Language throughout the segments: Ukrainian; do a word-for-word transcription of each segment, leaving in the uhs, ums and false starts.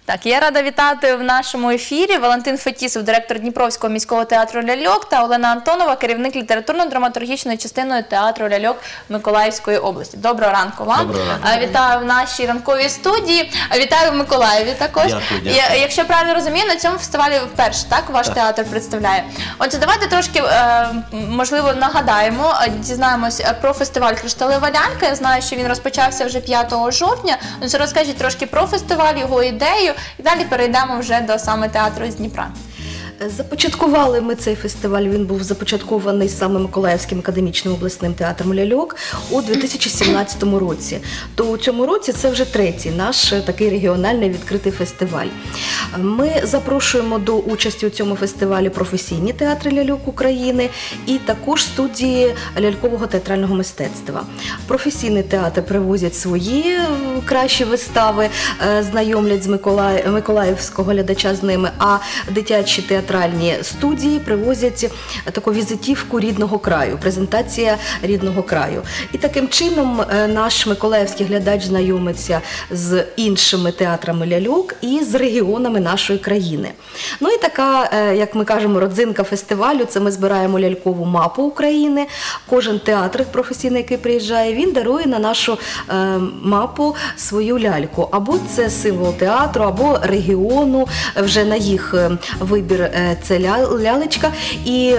Так, я рада вітати в нашому ефірі Валентин Фетісов, директор Дніпровського міського театру «Ляльок», та Олена Антонова, керівник літературно-драматургічної частини театру «Ляльок» Миколаївської області. Доброго ранку вам. Доброго ранку. Вітаю в нашій ранковій студії. Вітаю в Миколаєві також. Дякую, дякую. Якщо я правильно розумію, на цьому фестивалі вперше, так, ваш так. театр представляє. Отже, давайте трошки, можливо, нагадаємо, дізнаємось про фестиваль «Кришталева лялька». Я знаю, що він розпочався вже п'ятого жовтня. Отже, розкажіть трошки про фестиваль, його ідею. І далі перейдемо вже до саме театру з Дніпра. Започаткували ми цей фестиваль, він був започаткований саме Миколаївським академічним обласним театром «Ляльок» у дві тисячі сімнадцятому році. То у цьому році це вже третій наш такий регіональний відкритий фестиваль. Ми запрошуємо до участі у цьому фестивалі професійні театри «Ляльок» України і також студії лялькового театрального мистецтва. Професійні театри привозять свої кращі вистави, знайомлять з Миколаїв, миколаївського глядача з ними, а дитячі театри театральні студії привозять таку візитівку рідного краю, презентація рідного краю. І таким чином наш миколаївський глядач знайомиться з іншими театрами ляльок і з регіонами нашої країни. Ну і така, як ми кажемо, родзинка фестивалю, це ми збираємо лялькову мапу України. Кожен театр професійний, який приїжджає, він дарує на нашу мапу свою ляльку. Або це символ театру, або регіону, вже на їх вибір це лялечка. І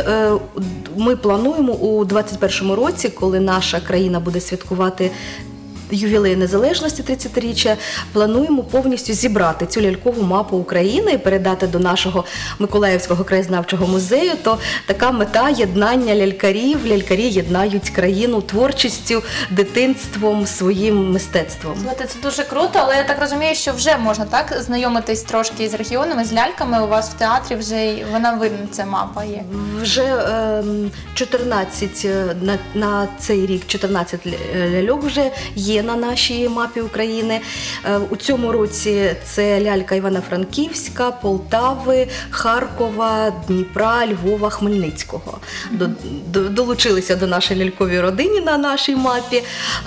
ми плануємо у двадцять першому році, коли наша країна буде святкувати ювілей незалежності, тридцятиріччя, плануємо повністю зібрати цю лялькову мапу України і передати до нашого Миколаївського краєзнавчого музею. То така мета єднання лялькарів. Лялькарі єднають країну творчістю, дитинством, своїм мистецтвом. Це дуже круто, але я так розумію, що вже можна так знайомитись трошки з регіонами, з ляльками. У вас в театрі вже вона видна, ця мапа є. Вже е, чотирнадцять, на, на цей рік чотирнадцять ляльок вже є на нашій мапі України. У цьому році це лялька Івано-Франківська, Полтави, Харкова, Дніпра, Львова, Хмельницького. До, до, долучилися до нашої лялькової родини на нашій мапі,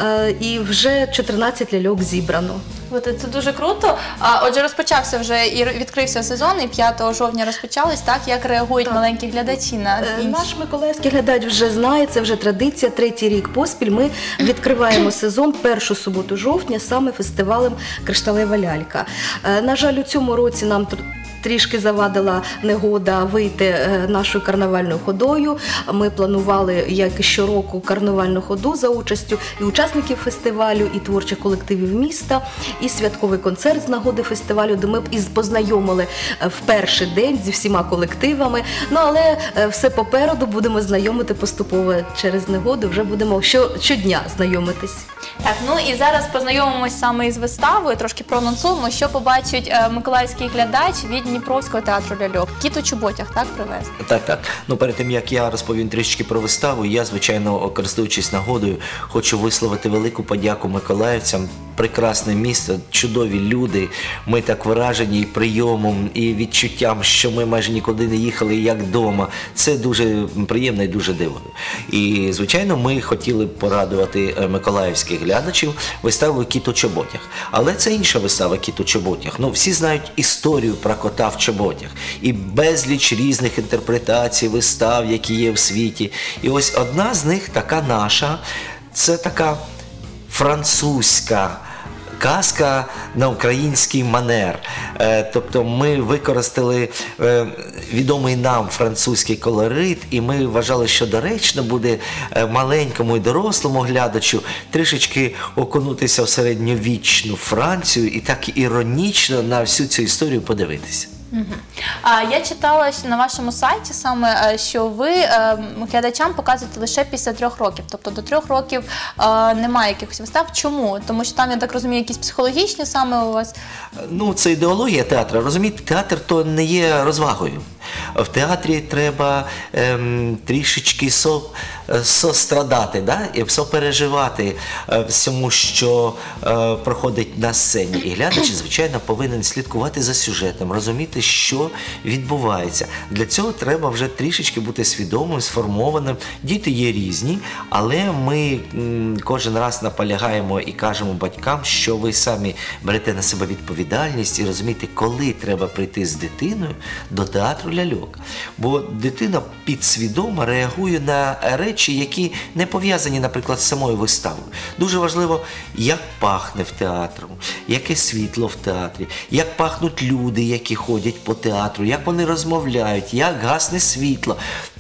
і вже чотирнадцять ляльок зібрано. Це дуже круто. Отже, розпочався вже і відкрився сезон, і п'ятого жовтня розпочались, так? Як реагують так. маленькі глядачі на інші? Наш миколаївський глядач вже знає, це вже традиція, третій рік поспіль. Ми відкриваємо сезон першу суботу жовтня саме фестивалем «Кришталева лялька». На жаль, у цьому році нам трішки завадила негода вийти нашою карнавальною ходою. Ми планували, як і щороку, карнавальну ходу за участю і учасників фестивалю, і творчих колективів міста, і святковий концерт з нагоди фестивалю, де ми б із познайомили в перший день зі всіма колективами. Ну, але все попереду, будемо знайомити поступово через негоду, вже будемо щодня знайомитись. Так, ну і зараз познайомимось саме із виставою, трошки проанонсуємо, що побачить миколаївський глядач від Дніпровського театру «Ляльок». Кіт у чоботях, так, привез? Так, так. Ну, перед тим, як я розповім трішки про виставу, я, звичайно, користуючись нагодою, хочу висловити велику подяку миколаївцям. Прекрасне місто, чудові люди. Ми так вражені і прийомом, і відчуттям, що ми майже нікуди не їхали, як вдома. Це дуже приємно і дуже дивно. І, звичайно, ми хотіли б порадувати миколаївських глядачів виставою «Кіт у чоботях». Але це інша вистава «Кіт у чоботях». Ну, всі знають історію про кота в чоботях. І безліч різних інтерпретацій, вистав, які є в світі. І ось одна з них, така наша, це така французька казка на український манер. Тобто ми використали відомий нам французький колорит, і ми вважали, що доречно буде маленькому і дорослому глядачу трішечки окунутися в середньовічну Францію і так іронічно на всю цю історію подивитися. Угу. А, я читала на вашому сайті саме, що ви е, глядачам показуєте лише після трьох років. Тобто до трьох років е, немає якихось вистав. Чому? Тому що там, я так розумію, якісь психологічні саме у вас? Ну, це ідеологія театру. Розумієте, театр то не є розвагою. В театрі треба ем, трішечки со, сострадати, да? І сопереживати е, всьому, що е, проходить на сцені. І глядач, звичайно, повинен слідкувати за сюжетом, розуміти, що відбувається. Для цього треба вже трішечки бути свідомим, сформованим. Діти є різні, але ми м, кожен раз наполягаємо і кажемо батькам, що ви самі берете на себе відповідальність і розумієте, коли треба прийти з дитиною до театру ляльок. Бо дитина підсвідомо реагує на речі, які не пов'язані, наприклад, з самою виставою. Дуже важливо, як пахне в театру, яке світло в театрі, як пахнуть люди, які ходять по театру, як вони розмовляють, як гасне світло.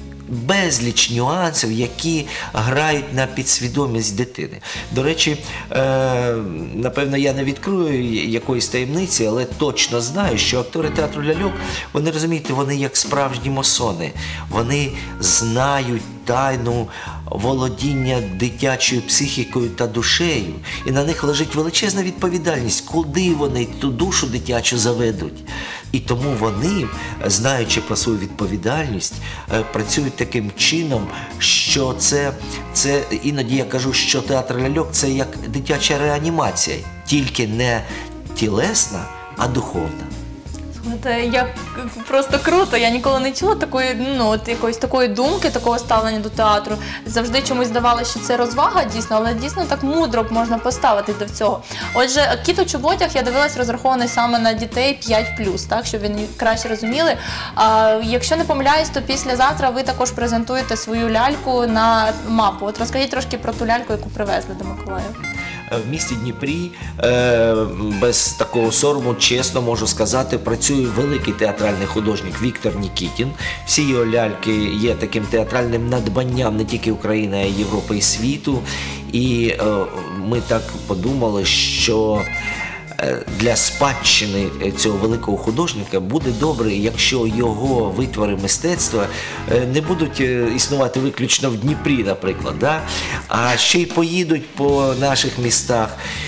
Безліч нюансів, які грають на підсвідомість дитини. До речі, е, напевно, я не відкрию якоїсь таємниці, але точно знаю, що актори театру ляльок, вони, розумієте, вони як справжні масони. Вони знають тайну володіння дитячою психікою та душею. І на них лежить величезна відповідальність, куди вони ту душу дитячу заведуть. І тому вони, знаючи про свою відповідальність, працюють таким чином, що це, це іноді я кажу, що театр ляльок – це як дитяча реанімація, тільки не тілесна, а духовна. Це як просто круто, я ніколи не чула такої, ну, от якоїсь такої думки, такого ставлення до театру. Завжди чомусь здавалося, що це розвага дійсно, але дійсно так мудро можна поставити до цього. Отже, «Кіт у чоботях», я дивилась, розрахований саме на дітей п'ять плюс, так, щоб вони краще розуміли. А, якщо не помиляюсь, то післязавтра ви також презентуєте свою ляльку на мапу. От розкажіть трошки про ту ляльку, яку привезли до Миколаєва. В місті Дніпрі, без такого сорому, чесно можу сказати, працює великий театральний художник Віктор Нікітін. Всі його ляльки є таким театральним надбанням не тільки України, а й Європи і світу. І ми так подумали, що для спадщини цього великого художника буде добре, якщо його витвори мистецтва не будуть існувати виключно в Дніпрі, наприклад, да? А ще й поїдуть по наших містах.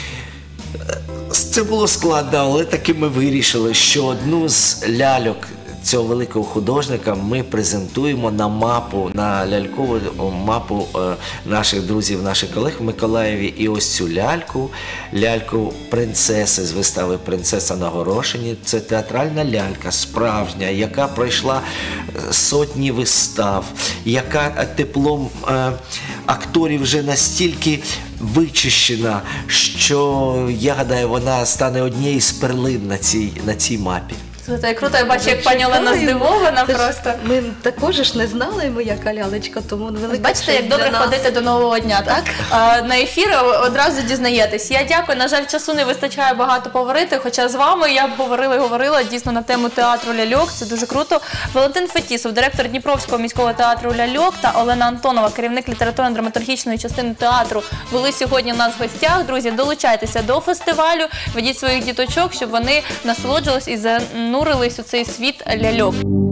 Це було складно, але таки ми вирішили, що одну з ляльок цього великого художника ми презентуємо на мапу, на лялькову мапу наших друзів, наших колег в Миколаєві. І ось цю ляльку, ляльку принцеси з вистави «Принцеса на горошині». Це театральна лялька, справжня, яка пройшла сотні вистав, яка теплом е, акторів вже настільки вичищена, що, я гадаю, вона стане однією з перлин на цій, на цій мапі. Це круто, я бачу, як пані Олена здивована просто. Ми також ж не знали, ми яка лялечка, тому велика. Бачите, як добре ходити до нового дня, так? А, на ефір одразу дізнаєтесь. Я дякую, на жаль, часу не вистачає багато поговорити, хоча з вами я говорила і говорила дійсно на тему театру ляльок, це дуже круто. Валентин Фетісов, директор Дніпровського міського театру ляльок, та Олена Антонова, керівник літературно-драматургічної частини театру, були сьогодні у нас в гостях. Друзі, долучайтеся до фестивалю, ведіть своїх діточок, щоб вони насолоджувались і занурились у цей світ ляльок.